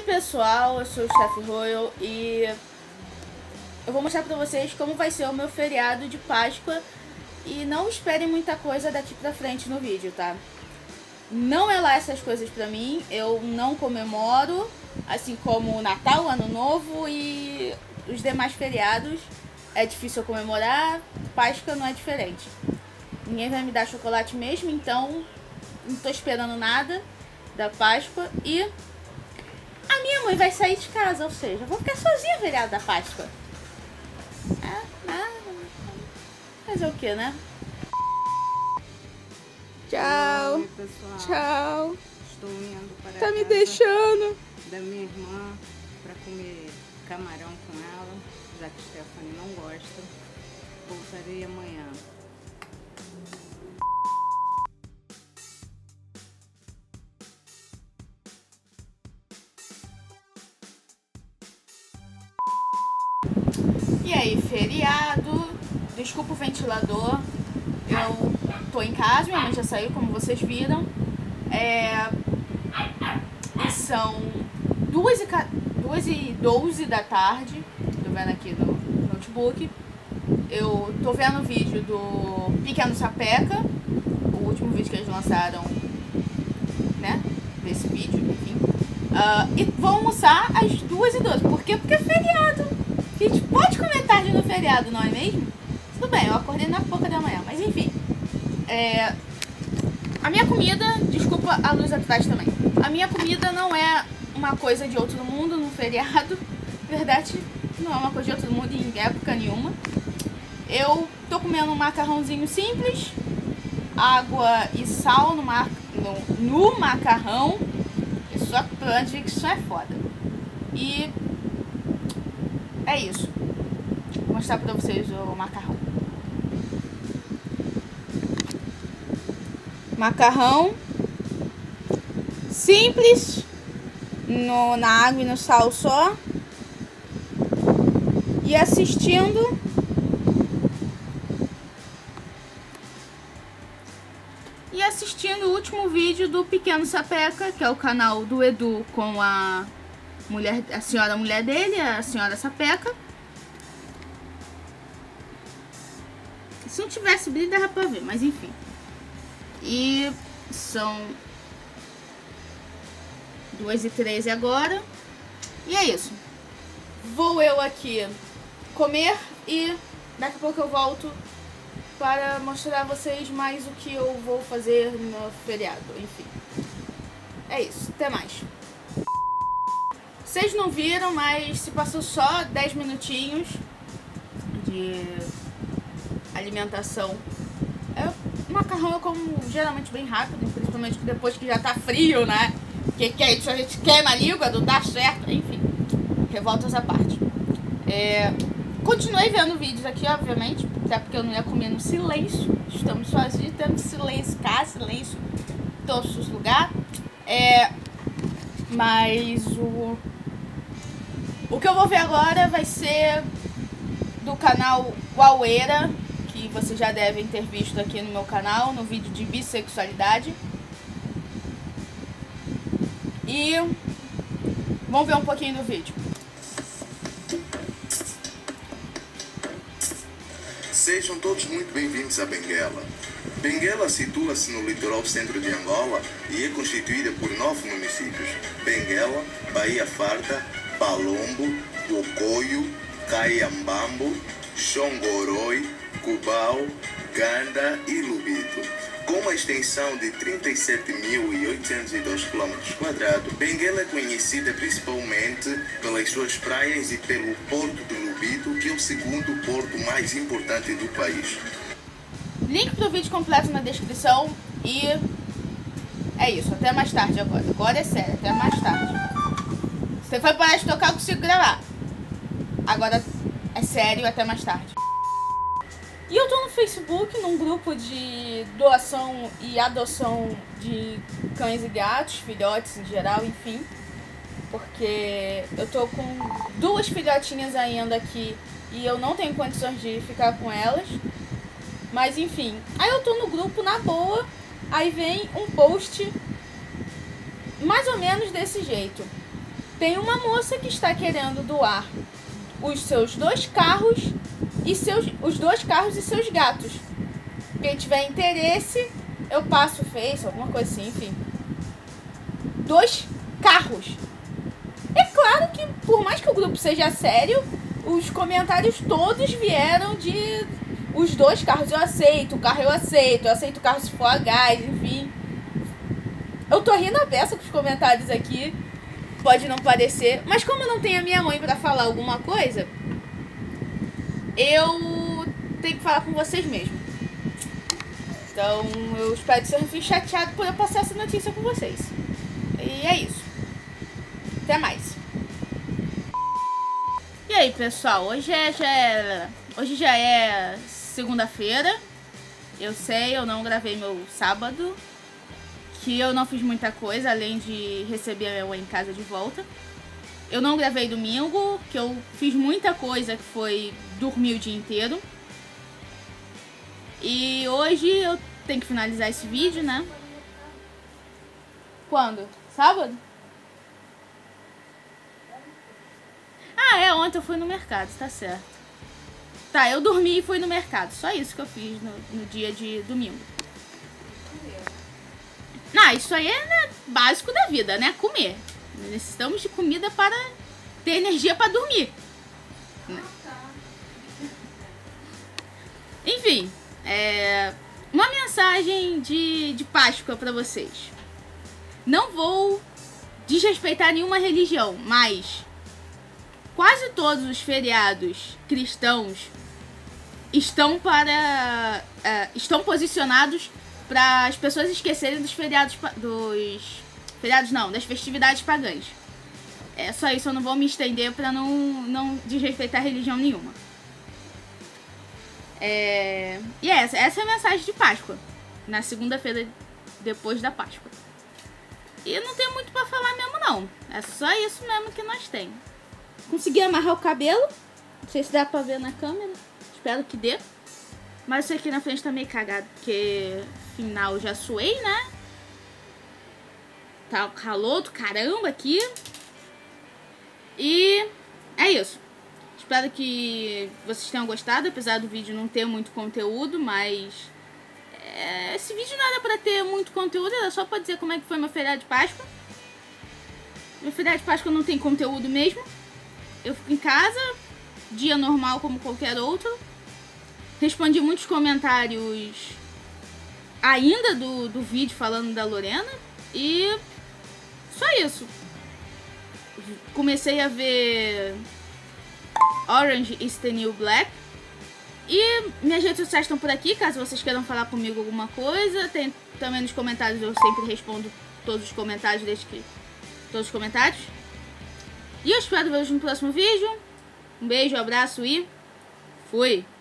pessoal, eu sou o Chef Royal e eu vou mostrar pra vocês como vai ser o meu feriado de Páscoa. E não esperem muita coisa daqui pra frente no vídeo, tá? Não é lá essas coisas pra mim, eu não comemoro, assim como o Natal, Ano Novo e os demais feriados. É difícil eu comemorar, Páscoa não é diferente. Ninguém vai me dar chocolate mesmo, então não tô esperando nada da Páscoa. E a minha mãe vai sair de casa, ou seja, eu vou ficar sozinha feriado da Páscoa. Fazer o que, né? Tchau. Oi, pessoal. Tchau. Estou indo para Tá a me casa deixando. da minha irmã para comer camarão com ela, já que Stephanie não gosta. Voltarei amanhã. E aí, feriado. Desculpa o ventilador. Eu tô em casa, minha mãe já saiu, como vocês viram. E são 2h12 da tarde. Tô vendo aqui no notebook. Eu tô vendo o vídeo do Pequeno Sapeca, o último vídeo que eles lançaram, né? Desse vídeo, enfim. E vou almoçar às 2h12. Por quê? Porque é feriado. A gente pode comer tarde no feriado, não é mesmo? Tudo bem, eu acordei na pouca da manhã, mas enfim. A minha comida, desculpa a luz atrás também. A minha comida não é uma coisa de outro mundo no feriado. Na verdade, não é uma coisa de outro mundo em época nenhuma. Eu tô comendo um macarrãozinho simples, água e sal no macarrão. Só pra ver que isso é foda. E é isso. Vou mostrar pra vocês o macarrão. Macarrão simples, na água e no sal só. E assistindo o último vídeo do Pequeno Sapeca, que é o canal do Edu com a senhora mulher dele, a senhora Sapeca. Se não tivesse brilho dava pra ver, mas enfim. E são 2h13 agora. E é isso. Vou eu aqui comer e daqui a pouco eu volto para mostrar a vocês mais o que eu vou fazer no feriado. Enfim. É isso. Até mais. Vocês não viram, mas se passou só 10 minutinhos de alimentação. Macarrão eu como geralmente bem rápido, principalmente depois que já tá frio, né? Que isso, a gente queima a língua, não dá certo, enfim. Revoltas à parte. Continuei vendo vídeos aqui, obviamente, até porque eu não ia comer no silêncio. Estamos sozinhos, temos silêncio, casa, silêncio em todos os lugares. Mas o que eu vou ver agora vai ser do canal Guaueira, que vocês já devem ter visto aqui no meu canal, no vídeo de bissexualidade. E vamos ver um pouquinho do vídeo. Sejam todos muito bem-vindos a Benguela. Benguela situa-se no litoral centro de Angola e é constituída por 9 municípios: Benguela, Baía Farta, Palombo, Bocoio, Caiambambo, Xongoroi, Cubao, Ganda e Lubito. Com uma extensão de 37.802 km², Benguela é conhecida principalmente pelas suas praias e pelo porto de Lubito, que é o segundo porto mais importante do país. Link pro vídeo completo na descrição e é isso, até mais tarde agora. Agora é sério, até mais tarde. Se você for parar de tocar, eu consigo gravar. Agora é sério, até mais tarde. E eu tô no Facebook, num grupo de doação e adoção de cães e gatos, filhotes em geral, enfim. Porque eu tô com 2 filhotinhas ainda aqui e eu não tenho condições de ficar com elas. Mas enfim, aí eu tô no grupo na boa, aí vem um post mais ou menos desse jeito. Tem uma moça que está querendo doar os seus 2 carros e os 2 carros e seus gatos. Quem tiver interesse, eu passo o Face, alguma coisa assim, enfim. 2 carros. É claro que, por mais que o grupo seja sério, os comentários todos vieram de os 2 carros eu aceito, o carro eu aceito o carro se for a gás, enfim. Eu tô rindo a beça com os comentários aqui. Pode não parecer, mas como eu não tenho a minha mãe pra falar alguma coisa, eu tenho que falar com vocês mesmo. Então eu espero que vocês não fiquem chateados por eu passar essa notícia com vocês. E é isso. Até mais. E aí, pessoal, hoje já é segunda-feira. Eu sei, eu não gravei meu sábado, que eu não fiz muita coisa, além de receber a minha mãe em casa de volta. Eu não gravei domingo, que eu fiz muita coisa, que foi dormir o dia inteiro. E hoje eu tenho que finalizar esse vídeo, né? Quando? Sábado? Ah, é, ontem eu fui no mercado, tá certo. Tá, eu dormi e fui no mercado. Só isso que eu fiz no dia de domingo. Não, isso aí é, né, básico da vida, né? Comer. Necessitamos de comida para ter energia para dormir. Enfim, uma mensagem de Páscoa para vocês. Não vou desrespeitar nenhuma religião, mas quase todos os feriados cristãos estão posicionados para as pessoas esquecerem dos das festividades pagãs. É só isso, eu não vou me estender para não desrespeitar religião nenhuma. E essa é a mensagem de Páscoa, na segunda-feira depois da Páscoa. E não tem muito para falar mesmo não, é só isso mesmo que nós temos. Consegui amarrar o cabelo, não sei se dá pra ver na câmera, espero que dê. Mas isso aqui na frente tá meio cagado, porque afinal já suei, né? Tá calor do caramba aqui. E é isso. Espero que vocês tenham gostado, apesar do vídeo não ter muito conteúdo, mas esse vídeo não era pra ter muito conteúdo, era só pra dizer como é que foi meu feriado de Páscoa. Meu feriado de Páscoa não tem conteúdo mesmo. Eu fico em casa, dia normal como qualquer outro. Respondi muitos comentários ainda do vídeo falando da Lorena. E só isso. Comecei a ver Orange is the New Black. E minhas redes sociais estão por aqui, caso vocês queiram falar comigo alguma coisa. Tem também nos comentários, eu sempre respondo todos os comentários, todos os comentários. E eu espero ver-vos no próximo vídeo. Um beijo, um abraço e fui!